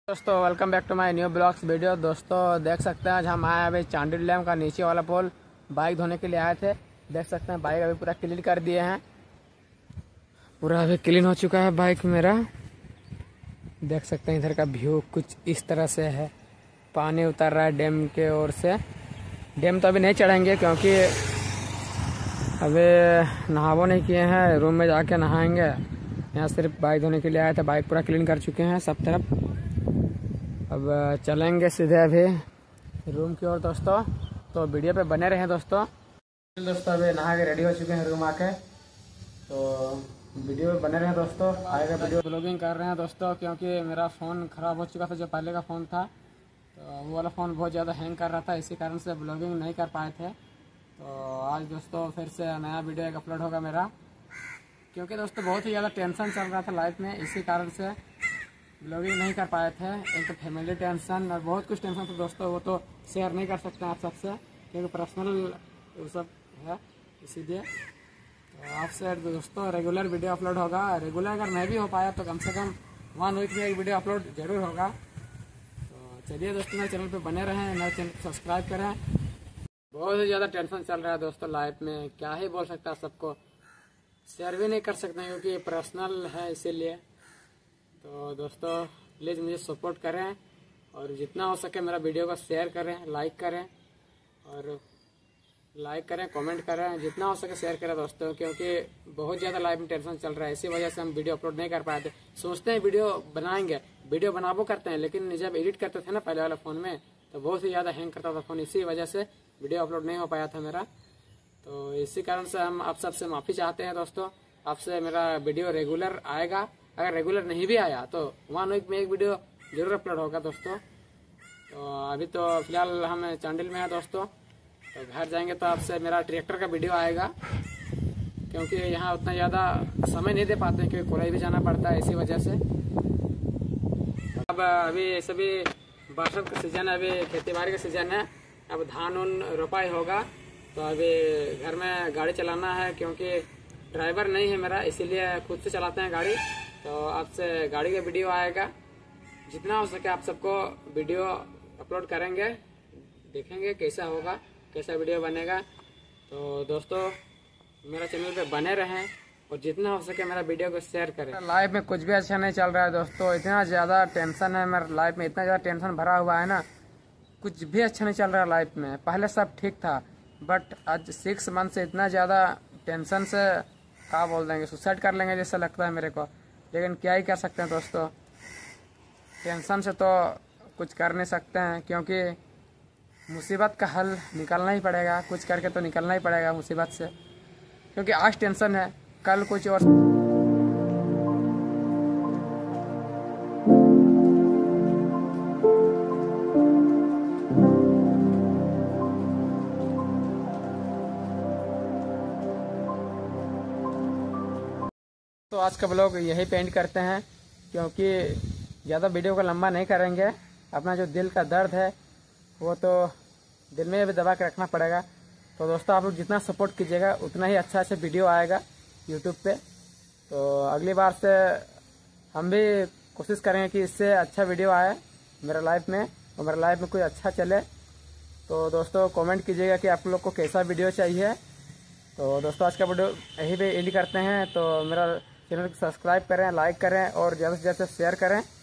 दोस्तों welcome back to my new blogs video. दोस्तों देख सकते हैं आज हम आए अभी चांडिल डैम का नीचे वाला पोल बाइक धोने के लिए आए थे। देख सकते हैं बाइक अभी पूरा क्लीन कर दिए हैं, पूरा अभी क्लीन हो चुका है बाइक मेरा। देख सकते हैं इधर का व्यू कुछ इस तरह से है, पानी उतर रहा है डैम के ओर से। डैम तो अभी नहीं चढ़ेंगे क्योंकि अभी नहावो नहीं किए हैं, रूम में जाके नहाएंगे। यहाँ सिर्फ बाइक धोने के लिए आए थे, बाइक पूरा क्लीन कर चुके हैं सब तरफ। अब चलेंगे सीधे अभी रूम की ओर दोस्तों, तो वीडियो पे बने रहे दोस्तों। अभी नहा के रेडी हो चुके हैं रूम आके, तो वीडियो पे बने रहे दोस्तों। आएगा वीडियो ब्लॉगिंग कर रहे हैं दोस्तों, क्योंकि मेरा फ़ोन ख़राब हो चुका था जो पहले का फ़ोन था, तो वो वाला फ़ोन बहुत ज़्यादा हैंग कर रहा था, इसी कारण से ब्लॉगिंग नहीं कर पाए थे। तो आज दोस्तों फिर से नया वीडियो एक अपलोड होगा मेरा, क्योंकि दोस्तों बहुत ही ज़्यादा टेंशन चल रहा था लाइफ में, इसी कारण से ब्लॉगिंग नहीं कर पाए थे। एक तो फैमिली टेंशन और बहुत कुछ टेंशन था दोस्तों, वो तो शेयर नहीं कर सकते आप सबसे क्योंकि पर्सनल वो सब है, इसीलिए तो आपसे दोस्तों रेगुलर वीडियो अपलोड होगा। रेगुलर अगर नहीं भी हो पाया तो कम से कम 1 वीक में एक वीडियो अपलोड जरूर होगा। तो चलिए दोस्तों मेरे चैनल पे बने रहें, मेरे चैनल को सब्सक्राइब करें। बहुत ही ज़्यादा टेंशन चल रहा है दोस्तों लाइफ में, क्या ही बोल सकता है, सबको शेयर भी नहीं कर सकते क्योंकि ये पर्सनल है, इसीलिए। तो दोस्तों प्लीज़ मुझे सपोर्ट करें और जितना हो सके मेरा वीडियो को शेयर करें, लाइक करें, कमेंट करें, जितना हो सके शेयर करें दोस्तों, क्योंकि बहुत ज़्यादा लाइफ में टेंशन चल रहा है। इसी वजह से हम वीडियो अपलोड नहीं कर पाए थे। सोचते हैं वीडियो बनाएंगे, वीडियो बनाबो करते हैं, लेकिन जब एडिट करते थे ना पहले वाला फ़ोन में तो बहुत ही ज़्यादा हैंग करता था फ़ोन, इसी वजह से वीडियो अपलोड नहीं हो पाया था मेरा। तो इसी कारण से हम आप सबसे माफ़ी चाहते हैं दोस्तों। आपसे मेरा वीडियो रेगुलर आएगा, अगर रेगुलर नहीं भी आया तो 1 वीक में एक वीडियो जरूर अपलोड होगा दोस्तों। तो अभी तो फिलहाल हम चांडिल में हैं दोस्तों, तो घर जाएंगे तो आपसे मेरा ट्रैक्टर का वीडियो आएगा, क्योंकि यहाँ उतना ज़्यादा समय नहीं दे पाते हैं क्योंकि कोलाई भी जाना पड़ता है, इसी वजह से। अब अभी सभी बरसात का सीजन है, अभी खेती बाड़ी का सीजन है, अब धान उन रोपाई होगा। तो अभी घर में गाड़ी चलाना है, क्योंकि ड्राइवर नहीं है मेरा, इसीलिए खुद से चलाते हैं गाड़ी। तो आपसे गाड़ी का वीडियो आएगा, जितना हो सके आप सबको वीडियो अपलोड करेंगे, देखेंगे कैसा होगा, कैसा वीडियो बनेगा। तो दोस्तों मेरा चैनल पे बने रहें और जितना हो सके मेरा वीडियो को शेयर करें। लाइफ में कुछ भी अच्छा नहीं चल रहा है दोस्तों, इतना ज़्यादा टेंशन है मेरे लाइफ में, इतना ज़्यादा टेंशन भरा हुआ है ना, कुछ भी अच्छा नहीं चल रहा है लाइफ में। पहले सब ठीक था, बट आज 6 मंथ से इतना ज़्यादा टेंशन से क्या बोल देंगे, सुसाइड कर लेंगे जैसा लगता है मेरे को। लेकिन क्या ही कर सकते हैं दोस्तों, टेंशन से तो कुछ कर नहीं सकते हैं, क्योंकि मुसीबत का हल निकालना ही पड़ेगा, कुछ करके तो निकलना ही पड़ेगा मुसीबत से, क्योंकि आज टेंशन है, कल कुछ और। तो आज का ब्लॉग यही पेंट करते हैं, क्योंकि ज़्यादा वीडियो को लंबा नहीं करेंगे। अपना जो दिल का दर्द है वो तो दिल में भी दबा के रखना पड़ेगा। तो दोस्तों आप लोग जितना सपोर्ट कीजिएगा उतना ही अच्छा वीडियो आएगा यूट्यूब पे। तो अगली बार से हम भी कोशिश करेंगे कि इससे अच्छा वीडियो आए मेरा लाइफ में, और मेरा लाइफ में कुछ अच्छा चले। तो दोस्तों कमेंट कीजिएगा कि आप लोग को कैसा वीडियो चाहिए। तो दोस्तों आज का वीडियो यही पे एंड करते हैं। तो मेरा चैनल को सब्सक्राइब करें, लाइक करें और ज़्यादा से ज़्यादा शेयर करें।